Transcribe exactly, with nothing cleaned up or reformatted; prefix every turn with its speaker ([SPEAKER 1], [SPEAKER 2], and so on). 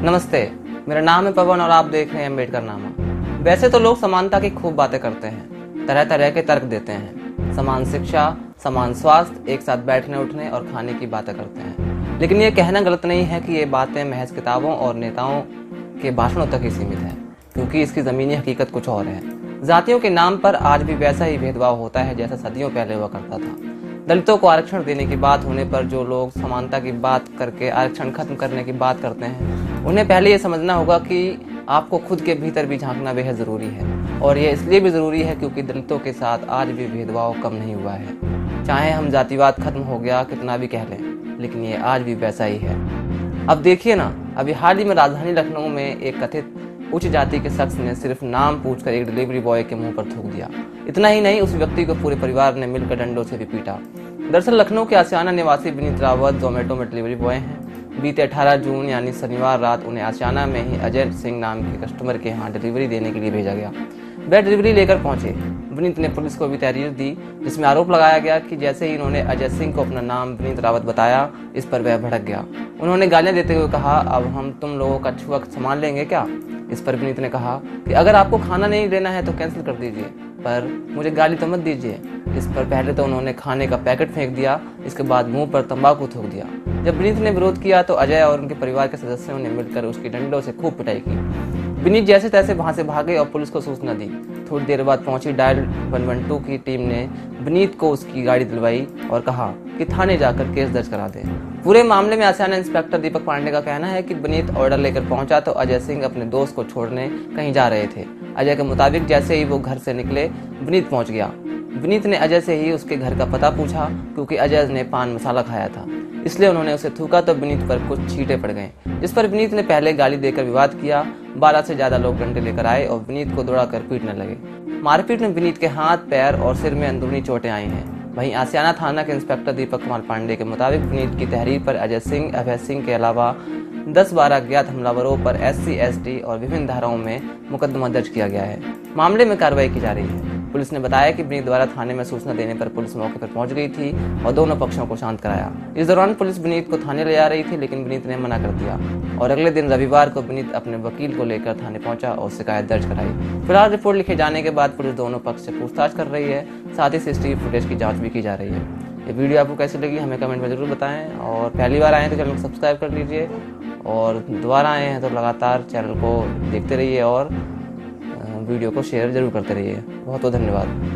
[SPEAKER 1] नमस्ते, मेरा नाम है पवन और आप देख रहे हैं अम्बेडकरनामा। वैसे तो लोग समानता की खूब बातें करते हैं, तरह तरह के तर्क देते हैं। समान शिक्षा, समान स्वास्थ्य, एक साथ बैठने उठने और खाने की बातें करते हैं। लेकिन ये कहना गलत नहीं है कि ये बातें महज किताबों और नेताओं के भाषणों तक ही सीमित है, क्योंकि इसकी ज़मीनी हकीकत कुछ और है। जातियों के नाम पर आज भी वैसा ही भेदभाव होता है जैसा सदियों पहले हुआ करता था। दलितों को आरक्षण देने की बात होने पर जो लोग समानता की बात करके आरक्षण खत्म करने की बात करते हैं, उन्हें पहले ये समझना होगा कि आपको खुद के भीतर भी झांकना बेहद ज़रूरी है। और ये इसलिए भी ज़रूरी है क्योंकि दलितों के साथ आज भी भेदभाव कम नहीं हुआ है। चाहे हम जातिवाद खत्म हो गया कितना भी कह लें, लेकिन ये आज भी वैसा ही है। अब देखिए ना, अभी हाल ही में राजधानी लखनऊ में एक कथित उच्च जाति के शख्स ने सिर्फ नाम पूछकर एक डिलीवरी बॉय के मुंह पर थूक दिया। इतना ही नहीं, उस व्यक्ति को पूरे परिवार ने मिलकर डंडों से भी पीटा। दरअसल लखनऊ के आशियाना निवासी विनीत रावत जोमेटो में डिलीवरी बॉय हैं। बीते अठारह जून यानी शनिवार रात उन्हें आशियाना में ही अजय सिंह नाम के कस्टमर के यहाँ डिलीवरी देने के लिए भेजा गया। वह डिलीवरी लेकर पहुंचे। विनीत ने पुलिस को भी तहरीर दी, जिसमें आरोप लगाया गया कि जैसे ही इन्होंने अजय सिंह को अपना नाम विनीत रावत बताया, इस पर वह भड़क गया। उन्होंने गालियां देते हुए कहा, अब हम तुम लोगों का छुआ संभाल लेंगे क्या? इस पर विनीत ने कहा कि अगर आपको खाना नहीं लेना है तो कैंसिल कर दीजिए, पर मुझे गाली तो मत दीजिए। इस पर पहले तो उन्होंने खाने का पैकेट फेंक दिया, इसके बाद मुंह पर तंबाकू थूक दिया। जब विनीत ने विरोध किया तो अजय और उनके परिवार के सदस्यों ने मिलकर उसकी डंडों से खूब पिटाई की। विनीत जैसे तैसे वहां से भागे और पुलिस को सूचना दी। थोड़ी देर बाद पहुंची डायल वन वन टू की टीम ने विनीत को उसकी गाड़ी दिलवाई और कहा कि थाने जाकर केस दर्ज करा दे। पूरे मामले में आशियाना इंस्पेक्टर दीपक पांडे का कहना है कि विनीत ऑर्डर लेकर पहुंचा तो अजय सिंह अपने दोस्त को छोड़ने कहीं जा रहे थे। अजय के मुताबिक जैसे ही वो घर से निकले, विनीत पहुंच गया। विनीत ने अजय से ही उसके घर का पता पूछा, क्योंकि अजय ने पान मसाला खाया था, इसलिए उन्होंने उसे थूका तो विनीत पर कुछ छींटे पड़ गए, जिस पर विनीत ने पहले गाली देकर विवाद किया। बारह से ज्यादा लोग डंडे लेकर आए और विनीत को दौड़ाकर पीटने लगे। मारपीट में विनीत के हाथ, पैर और सिर में अंदरूनी चोटें आई हैं। वहीं आशियाना थाना के इंस्पेक्टर दीपक कुमार पांडे के मुताबिक विनीत की तहरीर पर अजय सिंह, अभय सिंह के अलावा दस बारह अज्ञात हमलावरों पर एस सी एस टी और विभिन्न धाराओं में मुकदमा दर्ज किया गया है। मामले में कार्रवाई की जा रही है। पुलिस ने बताया कि विनीत द्वारा थाने में सूचना देने पर पुलिस मौके पर पहुंच गई थी और दोनों पक्षों को शांत कराया। इस दौरान पुलिस विनीत को थाने ले आ रही थी, लेकिन विनीत ने मना कर दिया और अगले दिन रविवार को विनीत अपने वकील को लेकर थाने पहुंचा और शिकायत दर्ज कराई। फिलहाल रिपोर्ट लिखे जाने के बाद पुलिस दोनों पक्ष से पूछताछ कर रही है, साथ ही सीसीटीवी फुटेज की जाँच भी की जा रही है। ये वीडियो आपको कैसी लगी हमें कमेंट में जरूर बताएं, और पहली बार आए हैं तो चैनल को सब्सक्राइब कर लीजिए, और दोबारा आए हैं तो लगातार चैनल को देखते रहिए और वीडियो को शेयर जरूर करते रहिए। बहुत बहुत धन्यवाद।